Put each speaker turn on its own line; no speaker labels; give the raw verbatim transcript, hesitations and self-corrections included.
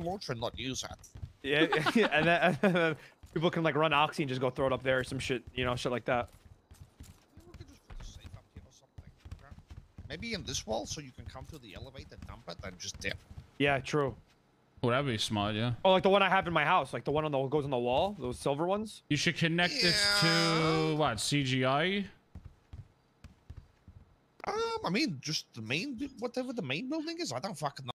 launcher and not use that.
Yeah, yeah, and then, and then people can like run Oxy and just go throw it up there or some shit, you know, shit like that.
Yeah, we could just put a safe up here or something. Okay? Maybe in this wall, so you can come to the elevator, dump it, and just dip.
Yeah, true.
Oh, that'd be smart, yeah.
Oh, like the one I have in my house, like the one on the goes on the wall, those silver ones.
You should connect
yeah.
this to what, C G I?
Um, I mean, just the main, whatever the main building is. I don't fucking know.